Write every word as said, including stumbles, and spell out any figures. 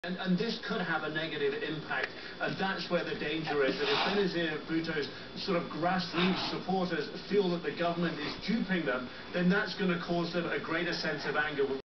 And, and this could have a negative impact, and that's where the danger is, that if Benazir Bhutto's sort of grassroots supporters feel that the government is duping them, then that's going to cause them a greater sense of anger.